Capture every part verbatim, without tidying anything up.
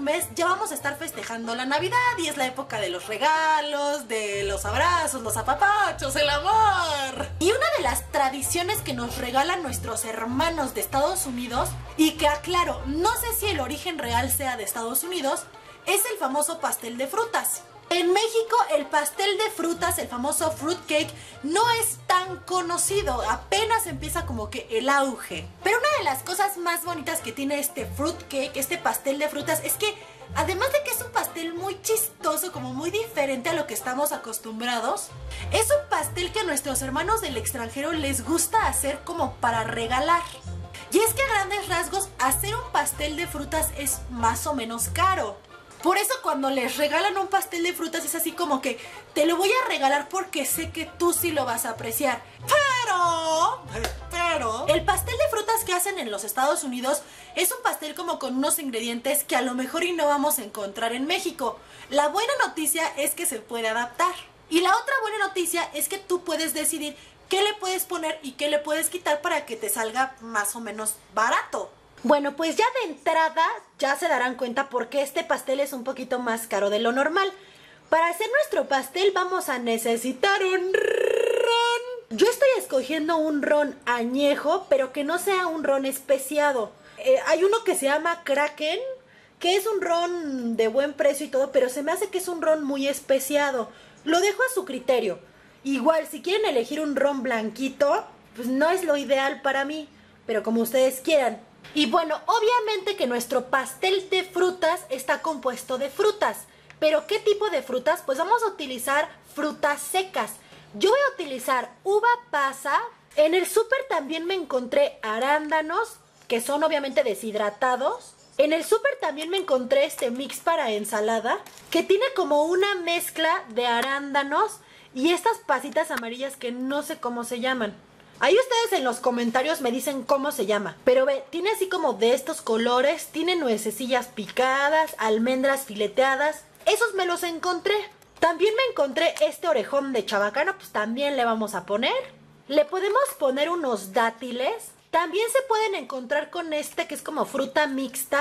mes ya vamos a estar festejando la Navidad y es la época de los regalos, de los abrazos, los apapachos, el amor. Y una de las tradiciones que nos regalan nuestros hermanos de Estados Unidos, y que aclaro, no sé si el origen real sea de Estados Unidos, es el famoso pastel de frutas. En México el pastel de frutas, el famoso fruit cake, no es tan conocido, apenas empieza como que el auge. Pero una de las cosas más bonitas que tiene este fruit cake, este pastel de frutas, es que además de que es un pastel muy chistoso, como muy diferente a lo que estamos acostumbrados, es un pastel que a nuestros hermanos del extranjero les gusta hacer como para regalar. Y es que a grandes rasgos hacer un pastel de frutas es más o menos caro. Por eso cuando les regalan un pastel de frutas es así como que te lo voy a regalar porque sé que tú sí lo vas a apreciar. Pero, pero, el pastel de frutas que hacen en los Estados Unidos es un pastel como con unos ingredientes que a lo mejor y no vamos a encontrar en México. La buena noticia es que se puede adaptar. Y la otra buena noticia es que tú puedes decidir qué le puedes poner y qué le puedes quitar para que te salga más o menos barato. Bueno, pues ya de entrada ya se darán cuenta por qué este pastel es un poquito más caro de lo normal. Para hacer nuestro pastel vamos a necesitar un ron. Yo estoy escogiendo un ron añejo, pero que no sea un ron especiado. Eh, hay uno que se llama Kraken, que es un ron de buen precio y todo, pero se me hace que es un ron muy especiado. Lo dejo a su criterio. Igual, si quieren elegir un ron blanquito, pues no es lo ideal para mí, pero como ustedes quieran. Y bueno, obviamente que nuestro pastel de frutas está compuesto de frutas. ¿Pero qué tipo de frutas? Pues vamos a utilizar frutas secas. Yo voy a utilizar uva pasa. En el súper también me encontré arándanos, que son obviamente deshidratados. En el súper también me encontré este mix para ensalada, que tiene como una mezcla de arándanos y estas pasitas amarillas que no sé cómo se llaman. Ahí ustedes en los comentarios me dicen cómo se llama. Pero ve, tiene así como de estos colores, tiene nuececillas picadas, almendras fileteadas. Esos me los encontré. También me encontré este orejón de chabacano, pues también le vamos a poner. Le podemos poner unos dátiles. También se pueden encontrar con este que es como fruta mixta.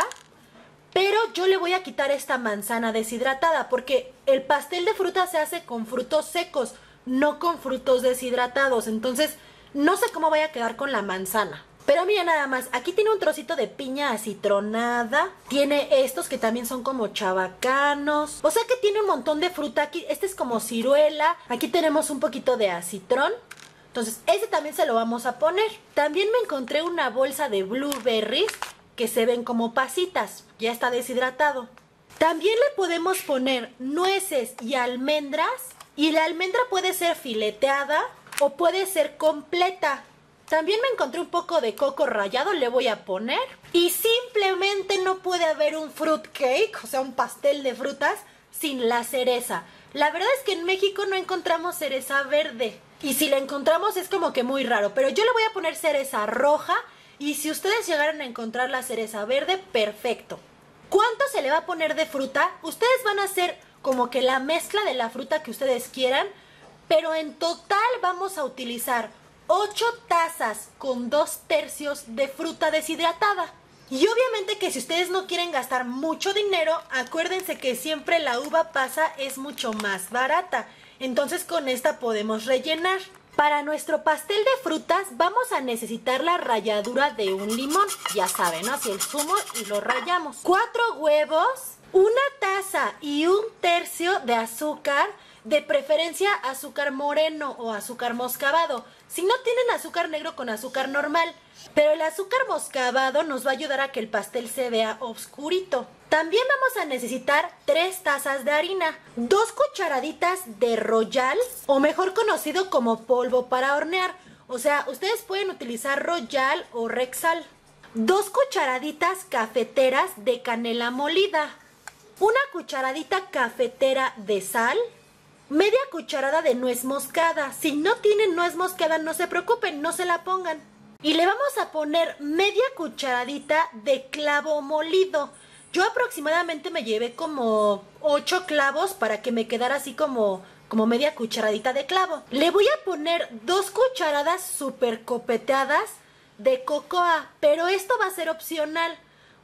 Pero yo le voy a quitar esta manzana deshidratada porque el pastel de fruta se hace con frutos secos, no con frutos deshidratados. Entonces no sé cómo vaya a quedar con la manzana. Pero mira nada más, aquí tiene un trocito de piña acitronada. Tiene estos que también son como chabacanos. O sea que tiene un montón de fruta aquí. Este es como ciruela. Aquí tenemos un poquito de acitrón. Entonces ese también se lo vamos a poner. También me encontré una bolsa de blueberries que se ven como pasitas. Ya está deshidratado. También le podemos poner nueces y almendras. Y la almendra puede ser fileteada o puede ser completa. También me encontré un poco de coco rallado, le voy a poner. Y simplemente no puede haber un fruit cake, o sea, un pastel de frutas, sin la cereza. La verdad es que en México no encontramos cereza verde. Y si la encontramos es como que muy raro. Pero yo le voy a poner cereza roja. Y si ustedes llegaran a encontrar la cereza verde, perfecto. ¿Cuánto se le va a poner de fruta? Ustedes van a hacer como que la mezcla de la fruta que ustedes quieran. Pero en total vamos a utilizar ocho tazas con dos tercios de fruta deshidratada. Y obviamente que si ustedes no quieren gastar mucho dinero, acuérdense que siempre la uva pasa es mucho más barata. Entonces con esta podemos rellenar. Para nuestro pastel de frutas vamos a necesitar la ralladura de un limón. Ya saben, ¿no? Así el zumo y lo rallamos. Cuatro huevos, una taza y un tercio de azúcar. De preferencia azúcar moreno o azúcar moscabado. Si no tienen azúcar negro, con azúcar normal. Pero el azúcar moscabado nos va a ayudar a que el pastel se vea oscurito. También vamos a necesitar tres tazas de harina, dos cucharaditas de Royal, o mejor conocido como polvo para hornear. O sea, ustedes pueden utilizar Royal o Rexal. Dos cucharaditas cafeteras de canela molida. Una cucharadita cafetera de sal. Media cucharada de nuez moscada. Si no tienen nuez moscada, no se preocupen, no se la pongan. Y le vamos a poner media cucharadita de clavo molido. Yo aproximadamente me llevé como ocho clavos para que me quedara así como, como media cucharadita de clavo. Le voy a poner dos cucharadas súper copeteadas de cocoa, pero esto va a ser opcional.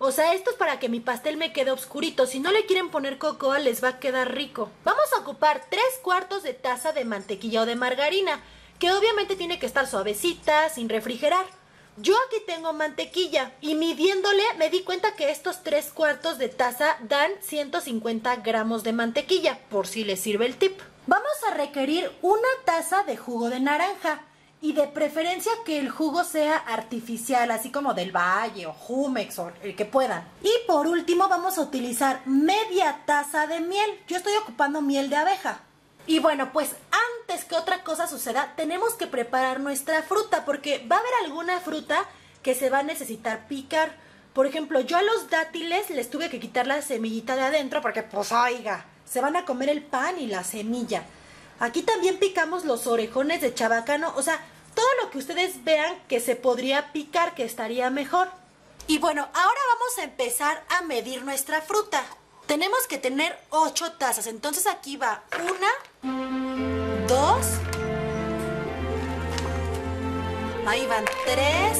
O sea, esto es para que mi pastel me quede oscurito. Si no le quieren poner cocoa, les va a quedar rico. Vamos a ocupar tres cuartos de taza de mantequilla o de margarina, que obviamente tiene que estar suavecita, sin refrigerar. Yo aquí tengo mantequilla y midiéndole me di cuenta que estos tres cuartos de taza dan ciento cincuenta gramos de mantequilla, por si les sirve el tip. Vamos a requerir una taza de jugo de naranja y de preferencia que el jugo sea artificial, así como del Valle o Jumex o el que puedan. Y por último vamos a utilizar media taza de miel. Yo estoy ocupando miel de abeja. Y bueno, pues antes que otra cosa suceda, tenemos que preparar nuestra fruta, porque va a haber alguna fruta que se va a necesitar picar. Por ejemplo, yo a los dátiles les tuve que quitar la semillita de adentro porque, pues, oiga, se van a comer el pan y la semilla. Aquí también picamos los orejones de chabacano, o sea, todo lo que ustedes vean que se podría picar, que estaría mejor. Y bueno, ahora vamos a empezar a medir nuestra fruta. Tenemos que tener ocho tazas, entonces aquí va una, dos, ahí van tres,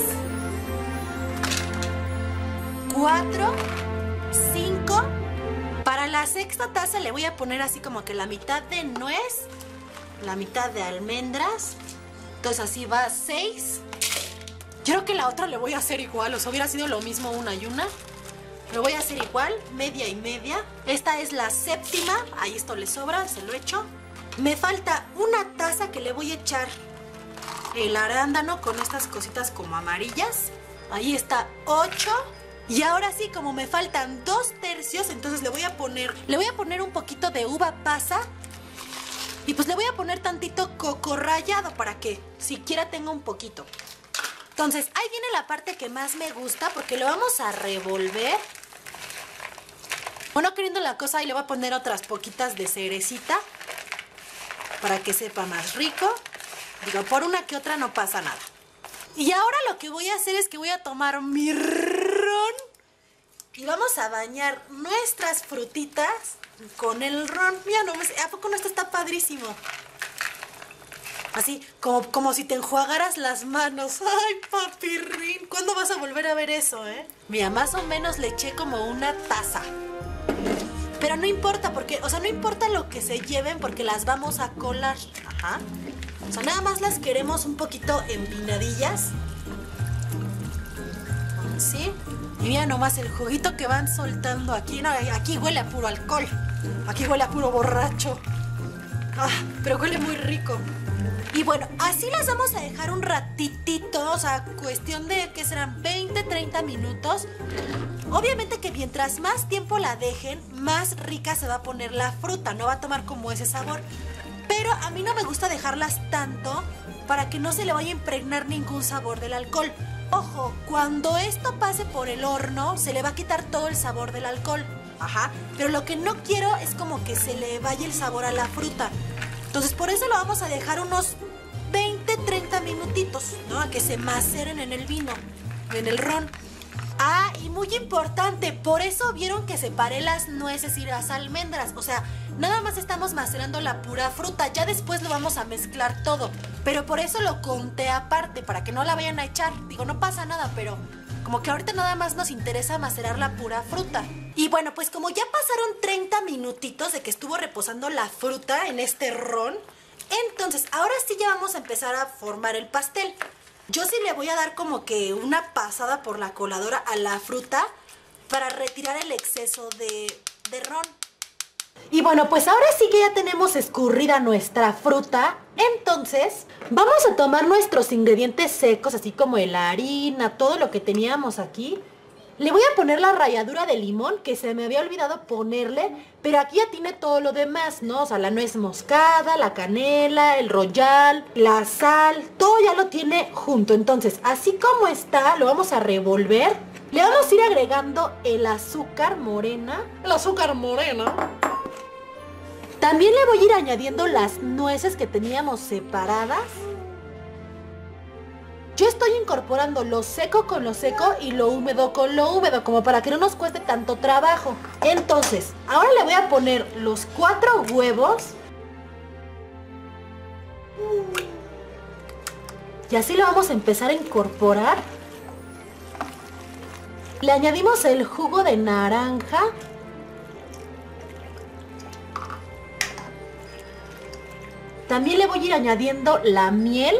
cuatro, cinco. Para la sexta taza le voy a poner así como que la mitad de nuez, la mitad de almendras, entonces así va seis. Yo creo que la otra le voy a hacer igual, o sea, hubiera sido lo mismo una y una. Lo voy a hacer igual, media y media. Esta es la séptima. Ahí esto le sobra, se lo echo. Me falta una taza que le voy a echar el arándano con estas cositas como amarillas. Ahí está, ocho. Y ahora sí, como me faltan dos tercios, entonces le voy a poner, le voy a poner un poquito de uva pasa. Y pues le voy a poner tantito coco rallado para que siquiera tenga un poquito. Entonces, ahí viene la parte que más me gusta porque lo vamos a revolver. Bueno, queriendo la cosa, ahí le voy a poner otras poquitas de cerecita para que sepa más rico. Digo, por una que otra no pasa nada. Y ahora lo que voy a hacer es que voy a tomar mi ron y vamos a bañar nuestras frutitas con el ron. Mira, no, ¿a poco no? Esto está padrísimo? Así, como, como si te enjuagaras las manos. ¡Ay, papirrín! ¿Cuándo vas a volver a ver eso, eh? Mira, más o menos le eché como una taza. Pero no importa, porque, o sea, no importa lo que se lleven porque las vamos a colar. Ajá. O sea, nada más las queremos un poquito empinadillas. ¿Sí? Y mira nomás el juguito que van soltando aquí. No, aquí huele a puro alcohol. Aquí huele a puro borracho. Ah, pero huele muy rico. Y bueno, así las vamos a dejar un ratitito, o sea, cuestión de que serán veinte, treinta minutos. Obviamente que mientras más tiempo la dejen, más rica se va a poner la fruta, no va a tomar como ese sabor. Pero a mí no me gusta dejarlas tanto para que no se le vaya a impregnar ningún sabor del alcohol. Ojo, cuando esto pase por el horno, se le va a quitar todo el sabor del alcohol. Ajá, pero lo que no quiero es como que se le vaya el sabor a la fruta. Entonces por eso lo vamos a dejar unos veinte, treinta minutitos, ¿no? A que se maceren en el vino, en el ron. Ah, y muy importante, por eso vieron que separé las nueces y las almendras. O sea, nada más estamos macerando la pura fruta, ya después lo vamos a mezclar todo. Pero por eso lo conté aparte, para que no la vayan a echar. Digo, no pasa nada, pero como que ahorita nada más nos interesa macerar la pura fruta. Y bueno, pues como ya pasaron treinta minutitos de que estuvo reposando la fruta en este ron, entonces ahora sí ya vamos a empezar a formar el pastel. Yo sí le voy a dar como que una pasada por la coladora a la fruta para retirar el exceso de, de ron. Y bueno, pues ahora sí que ya tenemos escurrida nuestra fruta. Entonces vamos a tomar nuestros ingredientes secos, así como la harina, todo lo que teníamos aquí. Le voy a poner la ralladura de limón, que se me había olvidado ponerle, pero aquí ya tiene todo lo demás, ¿no? O sea, la nuez moscada, la canela, el royal, la sal, todo ya lo tiene junto. Entonces, así como está, lo vamos a revolver. Le vamos a ir agregando el azúcar morena. El azúcar morena. También le voy a ir añadiendo las nueces que teníamos separadas. Yo estoy incorporando lo seco con lo seco y lo húmedo con lo húmedo, como para que no nos cueste tanto trabajo. Entonces, ahora le voy a poner los cuatro huevos. Y así lo vamos a empezar a incorporar. Le añadimos el jugo de naranja. También le voy a ir añadiendo la miel.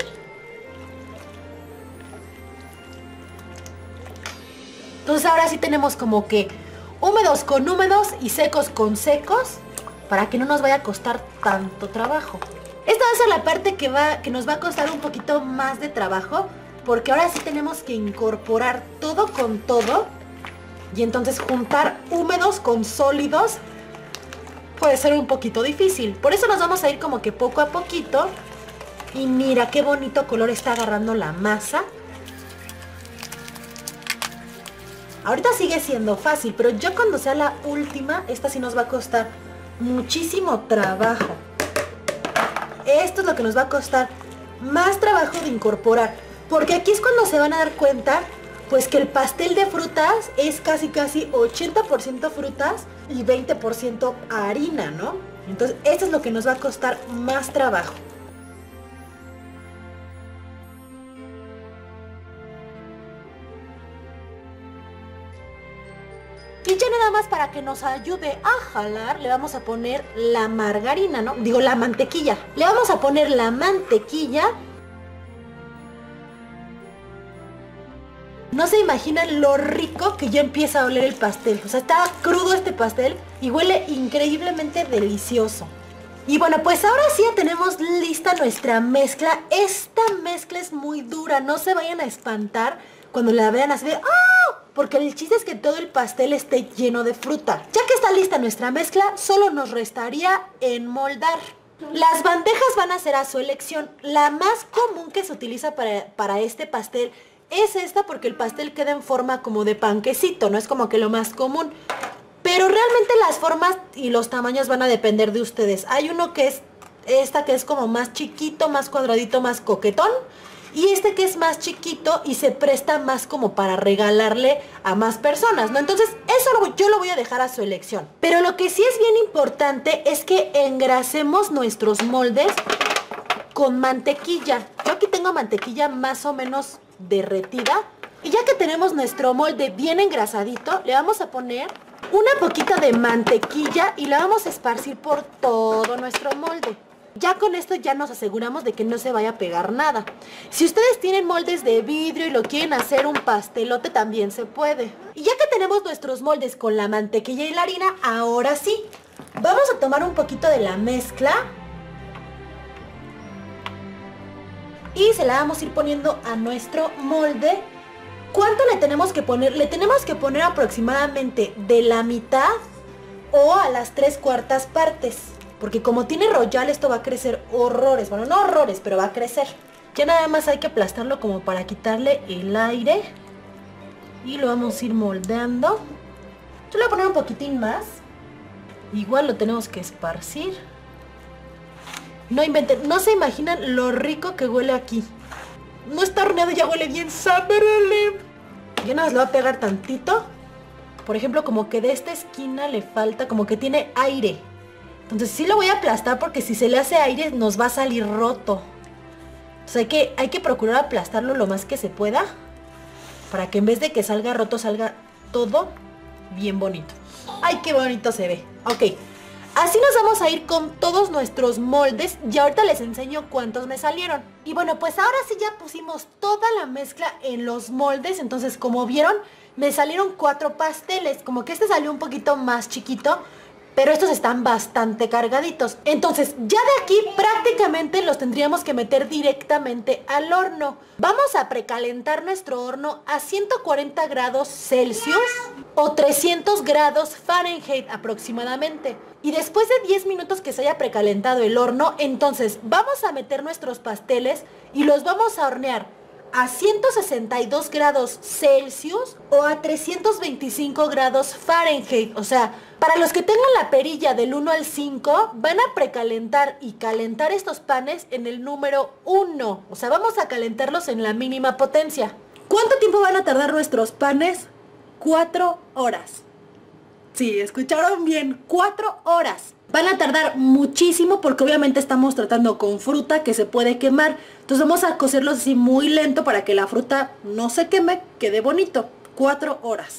Entonces ahora sí tenemos como que húmedos con húmedos y secos con secos, para que no nos vaya a costar tanto trabajo. Esta va a ser la parte que, va, que nos va a costar un poquito más de trabajo, porque ahora sí tenemos que incorporar todo con todo. Y entonces juntar húmedos con sólidos puede ser un poquito difícil. Por eso nos vamos a ir como que poco a poquito. Y mira qué bonito color está agarrando la masa. Ahorita sigue siendo fácil, pero ya cuando sea la última, esta sí nos va a costar muchísimo trabajo. Esto es lo que nos va a costar más trabajo de incorporar, porque aquí es cuando se van a dar cuenta, pues que el pastel de frutas es casi casi ochenta por ciento frutas y veinte por ciento harina, ¿no? Entonces esto es lo que nos va a costar más trabajo. Y ya nada más para que nos ayude a jalar, le vamos a poner la margarina, ¿no? Digo, la mantequilla. Le vamos a poner la mantequilla. No se imaginan lo rico que ya empieza a oler el pastel. O sea, está crudo este pastel y huele increíblemente delicioso. Y bueno, pues ahora sí ya tenemos lista nuestra mezcla. Esta mezcla es muy dura, no se vayan a espantar cuando la vean así de ¡oh! Porque el chiste es que todo el pastel esté lleno de fruta. Ya que está lista nuestra mezcla, solo nos restaría enmoldar. Las bandejas van a ser a su elección. La más común que se utiliza para, para este pastel es esta, porque el pastel queda en forma como de panquecito, no es como que lo más común. Pero realmente las formas y los tamaños van a depender de ustedes. Hay uno que es esta que es como más chiquito, más cuadradito, más coquetón. Y este que es más chiquito y se presta más como para regalarle a más personas, ¿no? Entonces eso lo, yo lo voy a dejar a su elección. Pero lo que sí es bien importante es que engrasemos nuestros moldes con mantequilla. Yo aquí tengo mantequilla más o menos derretida. Y ya que tenemos nuestro molde bien engrasadito, le vamos a poner una poquita de mantequilla y la vamos a esparcir por todo nuestro molde. Ya con esto ya nos aseguramos de que no se vaya a pegar nada. Si ustedes tienen moldes de vidrio y lo quieren hacer un pastelote, también se puede. Y ya que tenemos nuestros moldes con la mantequilla y la harina, ahora sí, vamos a tomar un poquito de la mezcla y se la vamos a ir poniendo a nuestro molde. ¿Cuánto le tenemos que poner? Le tenemos que poner aproximadamente de la mitad o a las tres cuartas partes. Porque como tiene royal, esto va a crecer horrores. Bueno, no horrores, pero va a crecer. Ya nada más hay que aplastarlo como para quitarle el aire. Y lo vamos a ir moldeando. Yo le voy a poner un poquitín más. Igual lo tenemos que esparcir. No inventen, no se imaginan lo rico que huele aquí. No está horneado, ya huele bien sabrele. Yo nada más le voy a pegar tantito. Por ejemplo, como que de esta esquina le falta, como que tiene aire. Entonces sí lo voy a aplastar, porque si se le hace aire nos va a salir roto. Entonces hay que, hay que procurar aplastarlo lo más que se pueda, para que en vez de que salga roto, salga todo bien bonito. ¡Ay, qué bonito se ve! Ok, así nos vamos a ir con todos nuestros moldes. Y ahorita les enseño cuántos me salieron. Y bueno, pues ahora sí ya pusimos toda la mezcla en los moldes. Entonces, como vieron, me salieron cuatro pasteles. Como que este salió un poquito más chiquito, pero estos están bastante cargaditos. Entonces ya de aquí prácticamente los tendríamos que meter directamente al horno. Vamos a precalentar nuestro horno a ciento cuarenta grados Celsius o trescientos grados Fahrenheit aproximadamente. Y después de diez minutos que se haya precalentado el horno, entonces vamos a meter nuestros pasteles y los vamos a hornear a ciento sesenta y dos grados Celsius o a trescientos veinticinco grados Fahrenheit. O sea, para los que tengan la perilla del uno al cinco, van a precalentar y calentar estos panes en el número uno. O sea, vamos a calentarlos en la mínima potencia. ¿Cuánto tiempo van a tardar nuestros panes? Cuatro horas. Sí, escucharon bien, cuatro horas. Van a tardar muchísimo porque obviamente estamos tratando con fruta que se puede quemar. Entonces vamos a cocerlos así muy lento para que la fruta no se queme, quede bonito. Cuatro horas.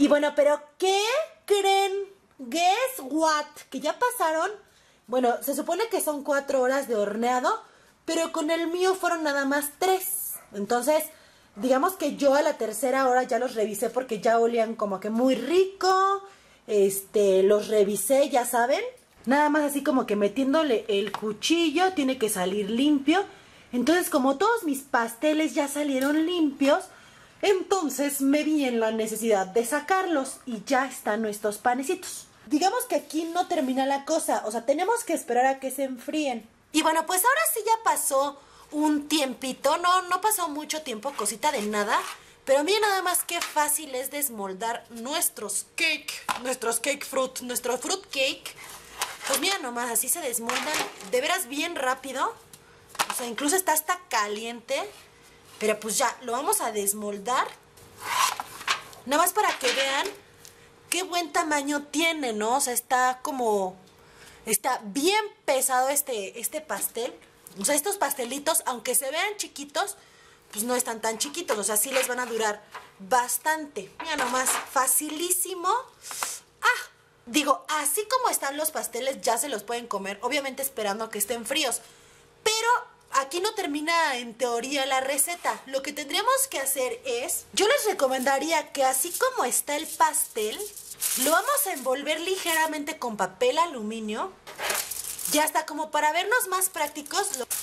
Y bueno, pero ¿qué creen? Guess what? Que ya pasaron, bueno, se supone que son cuatro horas de horneado, pero con el mío fueron nada más tres. Entonces, digamos que yo a la tercera hora ya los revisé porque ya olían como que muy rico. Este, los revisé, ya saben. Nada más así como que metiéndole el cuchillo, tiene que salir limpio. Entonces, como todos mis pasteles ya salieron limpios, entonces me vi en la necesidad de sacarlos y ya están nuestros panecitos. Digamos que aquí no termina la cosa, o sea, tenemos que esperar a que se enfríen. Y bueno, pues ahora sí ya pasó un tiempito, no, no pasó mucho tiempo, cosita de nada. Pero miren nada más qué fácil es desmoldar nuestros cake, nuestros cake fruit, nuestro fruit cake. Pues mira nomás, así se desmoldan de veras bien rápido. O sea, incluso está hasta caliente. Pero pues ya, lo vamos a desmoldar. Nada más para que vean qué buen tamaño tiene, ¿no? O sea, está como... Está bien pesado este, este pastel. O sea, estos pastelitos, aunque se vean chiquitos, pues no están tan chiquitos. O sea, sí les van a durar bastante. Mira nomás, facilísimo. Ah, digo, así como están los pasteles, ya se los pueden comer. Obviamente esperando a que estén fríos. Pero aquí no termina en teoría la receta. Lo que tendríamos que hacer es... Yo les recomendaría que así como está el pastel, lo vamos a envolver ligeramente con papel aluminio. Ya está, como para vernos más prácticos. Lo...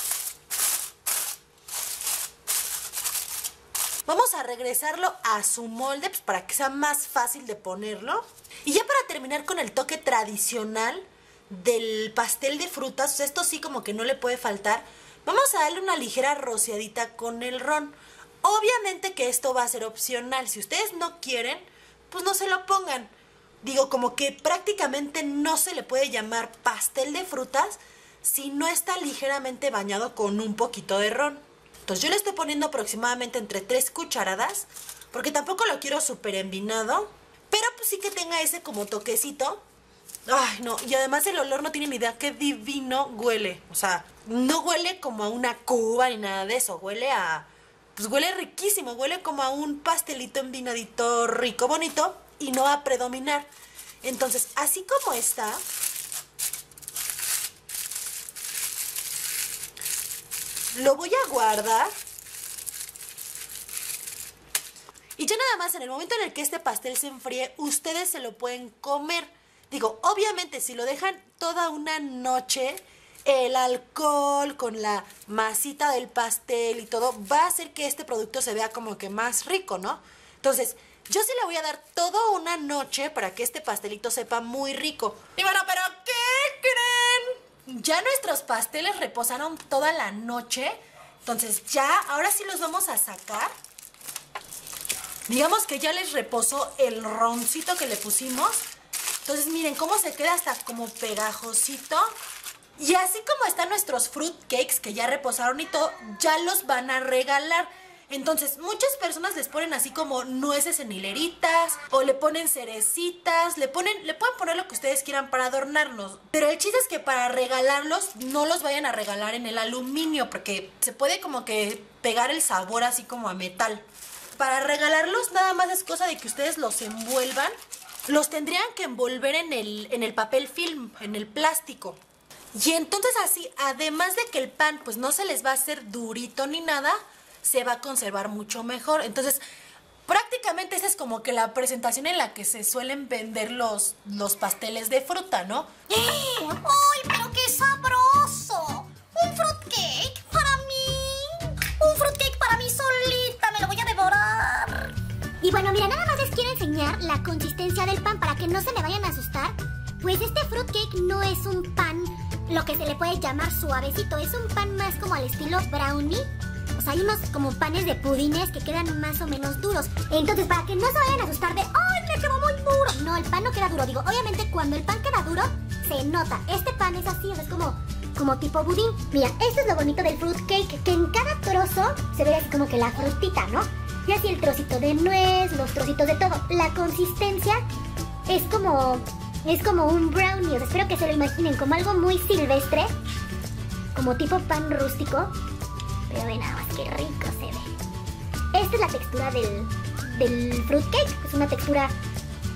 Vamos a regresarlo a su molde, pues, para que sea más fácil de ponerlo. Y ya para terminar con el toque tradicional del pastel de frutas, o sea, esto sí como que no le puede faltar, vamos a darle una ligera rociadita con el ron. Obviamente que esto va a ser opcional. Si ustedes no quieren, pues no se lo pongan. Digo, como que prácticamente no se le puede llamar pastel de frutas si no está ligeramente bañado con un poquito de ron. Entonces yo le estoy poniendo aproximadamente entre tres cucharadas, porque tampoco lo quiero súper envinado, pero pues sí que tenga ese como toquecito. Ay, no, y además el olor no tienen idea qué divino huele. O sea, no huele como a una cuba ni nada de eso, huele a... Pues huele riquísimo, huele como a un pastelito envinadito rico, bonito, y no va a predominar. Entonces, así como está, lo voy a guardar. Y ya nada más, en el momento en el que este pastel se enfríe, ustedes se lo pueden comer. Digo, obviamente, si lo dejan toda una noche, el alcohol con la masita del pastel y todo va a hacer que este producto se vea como que más rico, ¿no? Entonces, yo sí le voy a dar toda una noche para que este pastelito sepa muy rico. Y bueno, ¿pero qué creen? Ya nuestros pasteles reposaron toda la noche. Entonces ya, ahora sí los vamos a sacar. Digamos que ya les reposó el roncito que le pusimos. Entonces miren cómo se queda hasta como pegajosito. Y así como están nuestros fruit cakes que ya reposaron y todo, ya los van a regalar. Entonces, muchas personas les ponen así como nueces en hileritas, o le ponen cerecitas, le ponen, le pueden poner lo que ustedes quieran para adornarlos. Pero el chiste es que para regalarlos, no los vayan a regalar en el aluminio, porque se puede como que pegar el sabor así como a metal. Para regalarlos, nada más es cosa de que ustedes los envuelvan. Los tendrían que envolver en el, en el papel film, en el plástico. Y entonces así, además de que el pan pues no se les va a hacer durito ni nada, se va a conservar mucho mejor. Entonces, prácticamente esa es como que la presentación en la que se suelen vender los, los pasteles de fruta, ¿no? ¡Ay, pero qué sabroso! ¡Un fruitcake para mí! ¡Un fruitcake para mí solita! ¡Me lo voy a devorar! Y bueno, mira, nada más les quiero enseñar la consistencia del pan para que no se me vayan a asustar. Pues este fruitcake no es un pan, lo que se le puede llamar suavecito. Es un pan más como al estilo brownie. O sea, hay unos como panes de pudines que quedan más o menos duros. Entonces, para que no se vayan a asustar de ¡ay, me quedó muy duro! No, el pan no queda duro. Digo, obviamente cuando el pan queda duro, se nota. Este pan es así, o sea, es como, como tipo budín. Mira, esto es lo bonito del fruitcake, que en cada trozo se ve así como que la frutita, ¿no? Y así el trocito de nuez, los trocitos de todo. La consistencia es como... Es como un brownie, o sea, espero que se lo imaginen como algo muy silvestre, como tipo pan rústico. Pero ven nada más qué rico se ve. Esta es la textura del, del fruitcake. Es una textura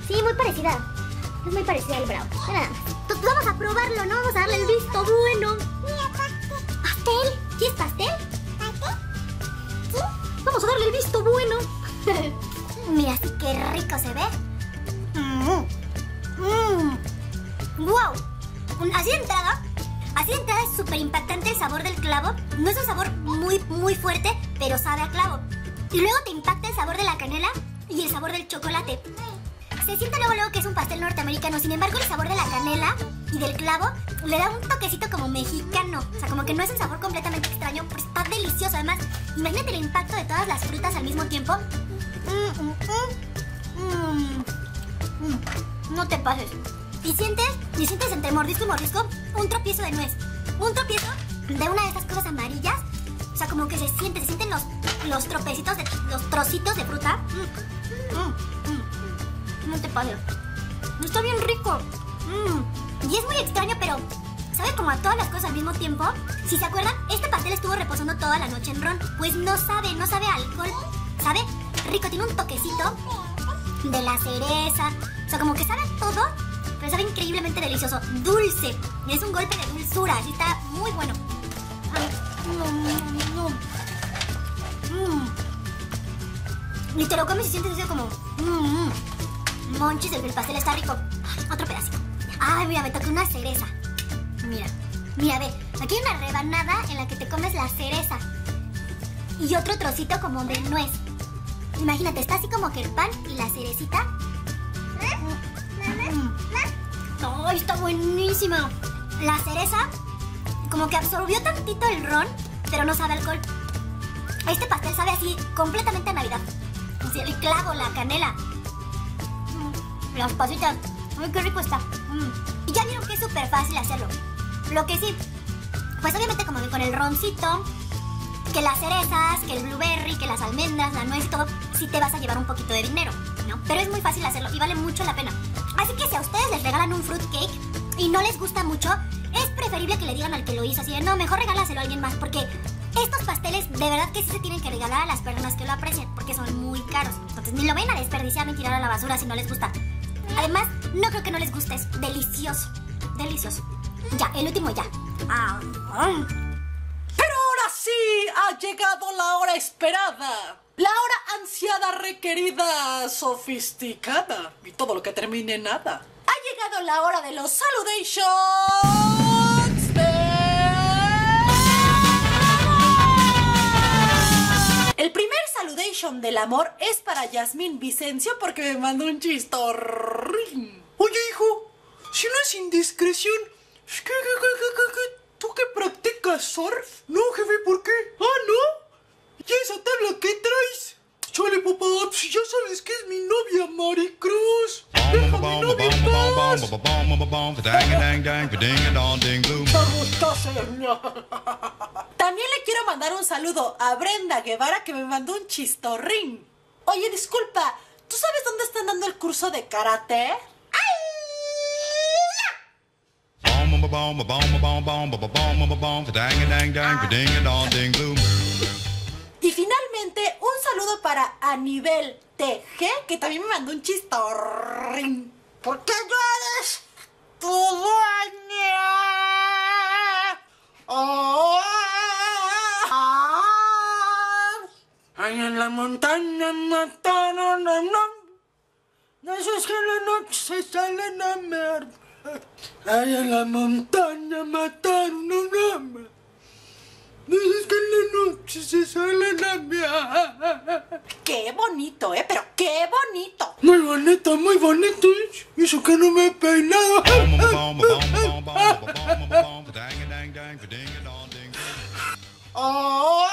Sí, muy parecida. Es muy parecida al brown. Nada más. Entonces vamos a probarlo, ¿no? Vamos a darle el visto bueno. Mira, pastel. ¿Pastel? ¿Quieres pastel? ¿Pastel? ¿Sí? Vamos a darle el visto bueno. Mira, sí, qué rico se ve. Mmm. Mmm. Wow. Así de entrada, así de entrada es súper impactante el sabor del clavo. No es un sabor muy, muy fuerte, pero sabe a clavo. Y luego te impacta el sabor de la canela y el sabor del chocolate. Se siente luego, luego que es un pastel norteamericano. Sin embargo, el sabor de la canela y del clavo le da un toquecito como mexicano. O sea, como que no es un sabor completamente extraño, pero está delicioso. Además, imagínate el impacto de todas las frutas al mismo tiempo. Mm, mm, mm, mm, mm. No te pases. Y sientes, y sientes entre mordisco y mordisco un tropiezo de nuez. Un tropiezo de una de estas cosas amarillas. O sea, como que se siente, se sienten los, los tropecitos, de, los trocitos de fruta. Mm, mm, mm. No te pases. Está bien rico. Mm. Y es muy extraño, pero sabe como a todas las cosas al mismo tiempo. Si se acuerdan, este pastel estuvo reposando toda la noche en ron. Pues no sabe, no sabe a alcohol. ¿Sabe? Rico, tiene un toquecito de la cereza. O sea, como que sabe a todo, pero sabe increíblemente delicioso. Dulce. Es un golpe de dulzura. Así está muy bueno. Ay, no, no, no. Mm. Y te lo comes y sientes así como... Mm, mm. Monchis, el, el pastel está rico. Otro pedacito. Ay, mira, me toqué una cereza. Mira, mira, ve. Aquí hay una rebanada en la que te comes la cereza. Y otro trocito como de nuez. Imagínate, está así como que el pan y la cerecita. Mm. ¡Ay, está buenísima! La cereza como que absorbió tantito el ron, pero no sabe a alcohol. Este pastel sabe así completamente a Navidad. Así, el clavo, la canela. Las pasitas. Ay, qué rico está. Mm. Y ya vieron que es súper fácil hacerlo. Lo que sí, pues obviamente como que con el roncito, que las cerezas, que el blueberry, que las almendras, la nuez y todo, sí te vas a llevar un poquito de dinero, ¿no? Pero es muy fácil hacerlo y vale mucho la pena. Así que si a ustedes les regalan un fruitcake y no les gusta mucho, es preferible que le digan al que lo hizo así de, no, mejor regálaselo a alguien más, porque estos pasteles de verdad que sí se tienen que regalar a las personas que lo aprecian, porque son muy caros. Entonces ni lo ven a desperdiciar ni tirar a la basura si no les gusta. Además, no creo que no les guste, es delicioso, delicioso. Ya, el último ya. Ah, ah. Pero ahora sí, ha llegado la hora esperada. La hora ansiada, requerida, sofisticada. Y todo lo que termine en nada. Ha llegado la hora de los saludations de... El primer saludation del amor es para Yasmín Vicencio porque me mandó un chistorrín. Oye, hijo, si no es indiscreción, ¿qué, qué, qué, qué, qué, ¿tú que practicas surf? No, jefe, ¿por qué? Ah, ¿no? ¿Y esa tabla qué traes? Chale, papá, si ya sabes que es mi novia, Maricruz. Deja mi novia en paz. Me gustó, señor. También le quiero mandar un saludo a Brenda Guevara que me mandó un chistorrín. Oye, disculpa, ¿tú sabes dónde están dando el curso de karate? Y finalmente, un saludo para Anibel T G, que también me mandó un chistorrín. ¿Por qué llueves tu dueña? Oh, ay, en la montaña mataron a un hombre. De esos que en la noche se salen a mer. Ay, en la montaña mataron a un hombre. De esos que en la noche se salen a mer. Qué bonito, ¿eh? Pero qué bonito. Muy bonito, muy bonito. Y eso que no me he peinado. Oh,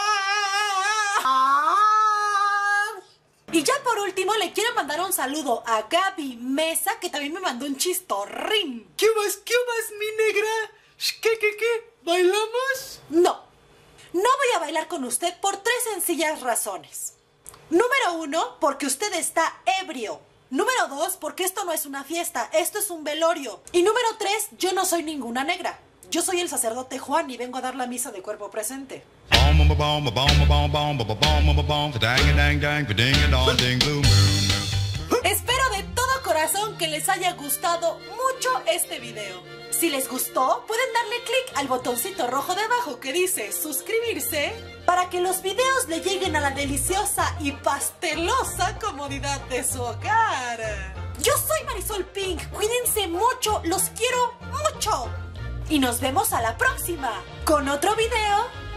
y ya por último le quiero mandar un saludo a Gaby Mesa, que también me mandó un chistorrín. ¿Qué vas, qué vas, mi negra? ¿Qué, qué, qué? ¿Bailamos? No, no voy a bailar con usted por tres sencillas razones. Número uno, porque usted está ebrio. Número dos, porque esto no es una fiesta, esto es un velorio. Y número tres, yo no soy ninguna negra. Yo soy el sacerdote Juan y vengo a dar la misa de cuerpo presente. Espero de todo corazón corazón que les haya gustado mucho este video. Si les gustó, pueden darle clic al botoncito rojo de abajo que dice suscribirse para que los videos le lleguen a la deliciosa y pastelosa comodidad de su hogar. Yo soy Marisol Pink, cuídense mucho, los quiero mucho. Y nos vemos a la próxima con otro video